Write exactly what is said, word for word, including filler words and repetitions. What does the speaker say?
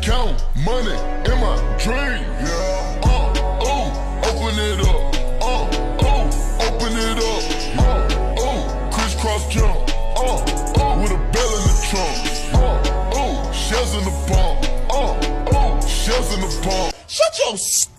Count money in my dream. Yeah. Uh, oh, open it up. Uh, oh, open it up. Uh, oh, crisscross jump. Uh, oh, with a bell in the trunk. Uh, oh, shells in the pump. Uh, oh, shells in the pump. Shut your